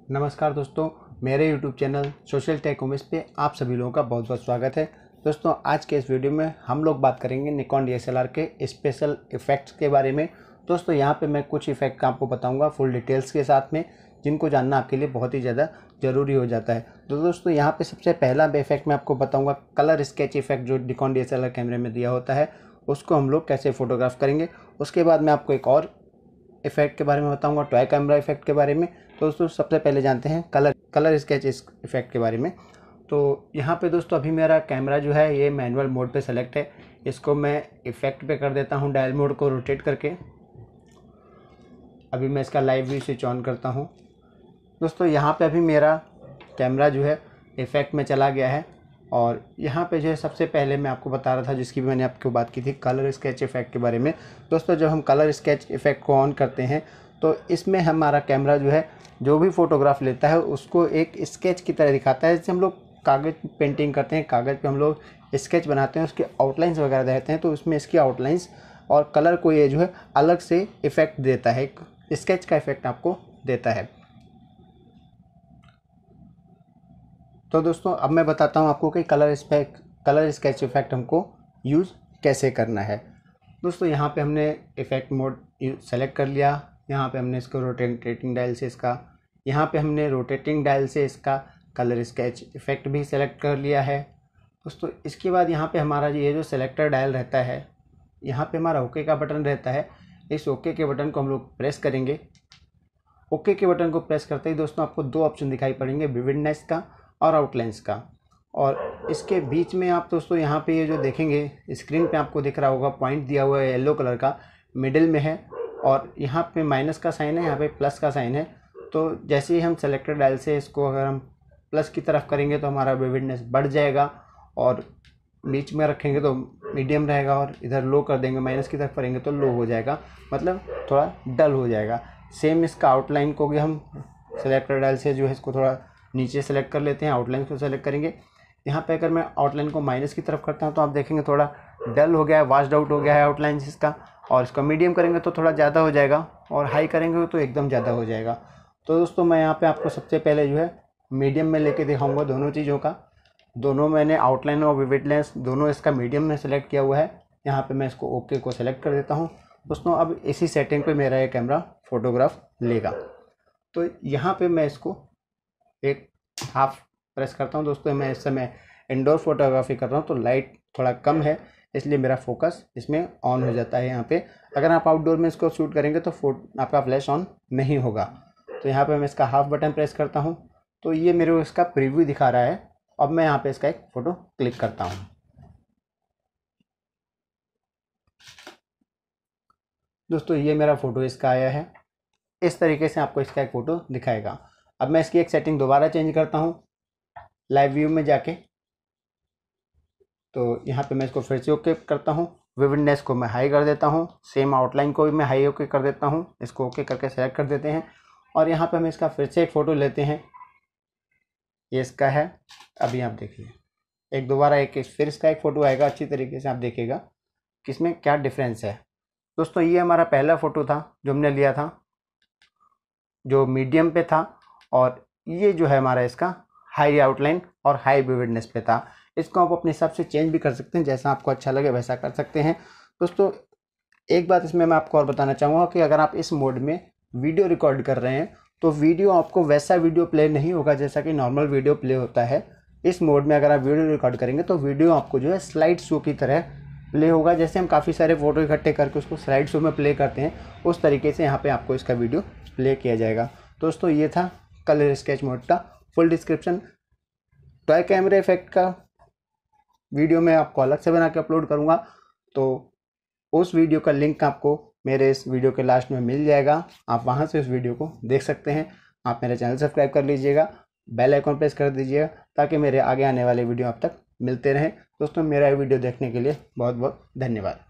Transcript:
नमस्कार दोस्तों, मेरे YouTube channel social tech Umesh पे आप सभी लोगों का बहुत बहुत स्वागत है। दोस्तों, आज के इस वीडियो में हम लोग बात करेंगे निकॉन DSLR के स्पेशल इफ़ेक्ट्स के बारे में। दोस्तों, यहाँ पे मैं कुछ इफ़ेक्ट आपको बताऊंगा फुल डिटेल्स के साथ में, जिनको जानना आपके लिए बहुत ही ज़्यादा ज़रूरी हो जाता है। तो दोस्तों, यहाँ पे सबसे पहला इफेक्ट मैं आपको बताऊँगा कलर स्केच इफेक्ट, जो निकॉन DSLR कैमरे में दिया होता है, उसको हम लोग कैसे फ़ोटोग्राफ करेंगे। उसके बाद मैं आपको एक और इफेक्ट के बारे में बताऊंगा, टॉय कैमरा इफेक्ट के बारे में। तो दोस्तों, सबसे पहले जानते हैं कलर स्केच इफेक्ट के बारे में। तो यहाँ पे दोस्तों अभी मेरा कैमरा जो है ये मैनुअल मोड पे सेलेक्ट है। इसको मैं इफेक्ट पे कर देता हूँ, डायल मोड को रोटेट करके। अभी मैं इसका लाइव व्यू स्विच ऑन करता हूँ। दोस्तों, यहाँ पे अभी मेरा कैमरा जो है इफेक्ट में चला गया है, और यहाँ पे जो है सबसे पहले मैं आपको बता रहा था, जिसकी भी मैंने आपको बात की थी, कलर स्केच इफेक्ट के बारे में। दोस्तों, जब हम कलर स्केच इफेक्ट को ऑन करते हैं तो इसमें हमारा कैमरा जो है जो भी फ़ोटोग्राफ लेता है उसको एक स्केच की तरह दिखाता है। जैसे हम लोग कागज़ पेंटिंग करते हैं, कागज़ पे हम लोग स्केच बनाते हैं, उसके आउटलाइंस वगैरह रहते हैं, तो उसमें इसकी आउटलाइंस और कलर को ये जो है अलग से इफ़ेक्ट देता है, एक स्केच का इफ़ेक्ट आपको देता है। तो दोस्तों, अब मैं बताता हूँ आपको कि कलर स्केच इफेक्ट हमको यूज़ कैसे करना है। दोस्तों, यहाँ पे हमने इफेक्ट मोड सेलेक्ट कर लिया। यहाँ पे हमने इसको रोटेटिंग डायल से इसका कलर स्केच इफेक्ट भी सेलेक्ट कर लिया है। दोस्तों, इसके बाद यहाँ पे हमारा ये जो सेलेक्टर डायल रहता है, यहाँ पे हमारा ओके का बटन रहता है। इस ओके के बटन को हम लोग प्रेस करेंगे। ओके के बटन को प्रेस करते ही दोस्तों आपको दो ऑप्शन दिखाई पड़ेंगे, विविडनेस का और आउटलाइंस का। और इसके बीच में आप दोस्तों यहाँ पे ये जो देखेंगे स्क्रीन पे आपको दिख रहा होगा, पॉइंट दिया हुआ है येलो कलर का, मिडिल में है, और यहाँ पे माइनस का साइन है, यहाँ पे प्लस का साइन है। तो जैसे ही हम सेलेक्टर डायल से इसको अगर हम प्लस की तरफ करेंगे तो हमारा विविडनेस बढ़ जाएगा, और बीच में रखेंगे तो मीडियम रहेगा, और इधर लो कर देंगे माइनस की तरफ करेंगे तो लो हो जाएगा, मतलब थोड़ा डल हो जाएगा। सेम इसका आउटलाइन को भी हम सेलेक्टर डायल से जो है इसको थोड़ा नीचे सेलेक्ट कर लेते हैं, आउटलाइन को सेलेक्ट करेंगे। यहाँ पे अगर मैं आउटलाइन को माइनस की तरफ करता हूँ तो आप देखेंगे थोड़ा डल हो गया है, वाश्ड आउट हो गया है आउटलाइन इसका। और इसका मीडियम करेंगे तो थोड़ा ज़्यादा हो जाएगा, और हाई करेंगे तो एकदम ज़्यादा हो जाएगा। तो दोस्तों, मैं यहाँ पे आपको सबसे पहले जो है मीडियम में लेके दिखाऊंगा दोनों चीज़ों का। दोनों मैंने आउटलाइन और विविडनेस दोनों इसका मीडियम में सेलेक्ट किया हुआ है। यहाँ पर मैं इसको ओके को सेलेक्ट कर देता हूँ। दोस्तों, अब इसी सेटिंग पर मेरा ये कैमरा फोटोग्राफ लेगा। तो यहाँ पर मैं इसको एक हाफ प्रेस करता हूँ। दोस्तों, मैं इस समय इंडोर फोटोग्राफी कर रहा हूँ तो लाइट थोड़ा कम है, इसलिए मेरा फोकस इसमें ऑन हो जाता है यहाँ पे। अगर आप आउटडोर में इसको शूट करेंगे तो आपका फ्लैश ऑन नहीं होगा। तो यहाँ पे मैं इसका हाफ बटन प्रेस करता हूँ, तो ये मेरे को इसका प्रीव्यू दिखा रहा है। अब मैं यहाँ पे इसका एक फ़ोटो क्लिक करता हूँ। दोस्तों, ये मेरा फ़ोटो इसका आया है। इस तरीके से आपको इसका एक फ़ोटो दिखाएगा। अब मैं इसकी एक सेटिंग दोबारा चेंज करता हूँ लाइव व्यू में जाके। तो यहाँ पे मैं इसको फिर से ओके करता हूँ, विविडनेस को मैं हाई कर देता हूँ, सेम आउटलाइन को भी मैं हाई ओके कर देता हूँ। इसको ओके करके सेलेक्ट कर देते हैं, और यहाँ पे हम इसका फिर से एक फ़ोटो लेते हैं। ये इसका है। अभी आप देखिए एक दोबारा फिर इसका एक फ़ोटो आएगा। अच्छी तरीके से आप देखिएगा कि इसमें क्या डिफरेंस है। दोस्तों, ये हमारा पहला फ़ोटो था जो हमने लिया था, जो मीडियम पे था, और ये जो है हमारा इसका हाई आउटलाइन और हाई विविडनेस पे था। इसको आप अपने हिसाब से चेंज भी कर सकते हैं, जैसा आपको अच्छा लगे वैसा कर सकते हैं। दोस्तों, एक बात इसमें मैं आपको और बताना चाहूँगा कि अगर आप इस मोड में वीडियो रिकॉर्ड कर रहे हैं तो वीडियो आपको वैसा वीडियो प्ले नहीं होगा जैसा कि नॉर्मल वीडियो प्ले होता है। इस मोड में अगर आप वीडियो रिकॉर्ड करेंगे तो वीडियो आपको जो है स्लाइड शो की तरह प्ले होगा। जैसे हम काफ़ी सारे फ़ोटो इकट्ठे करके उसको स्लाइड शो में प्ले करते हैं, उस तरीके से यहाँ पर आपको इसका वीडियो प्ले किया जाएगा। दोस्तों, ये था कलर स्केच मोड का फुल डिस्क्रिप्शन। टॉय कैमरे इफेक्ट का वीडियो मैं आपको अलग से बना के अपलोड करूँगा, तो उस वीडियो का लिंक आपको मेरे इस वीडियो के लास्ट में मिल जाएगा। आप वहाँ से उस वीडियो को देख सकते हैं। आप मेरे चैनल सब्सक्राइब कर लीजिएगा, बेल आइकॉन प्रेस कर दीजिएगा, ताकि मेरे आगे आने वाले वीडियो आप तक मिलते रहें। दोस्तों, मेरा वीडियो देखने के लिए बहुत बहुत धन्यवाद।